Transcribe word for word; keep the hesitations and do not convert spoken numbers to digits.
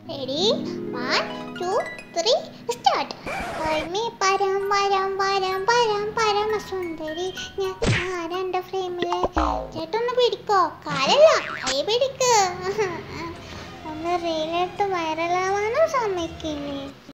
Ready? One two three start. കൈമേ പരം വരം വരം പരം പരമസുന്ദരി ഞാൻ ആരൻ്റെ ഫ്രെയിമില്. ചേട്ടൊന്ന് പിടിക്കോ? കാലല്ല, കൈ പിടിക്ക്. ഒന്ന് റീലെടുത്ത് വൈറലാവാനും സമ്മതിക്കില്ലേ?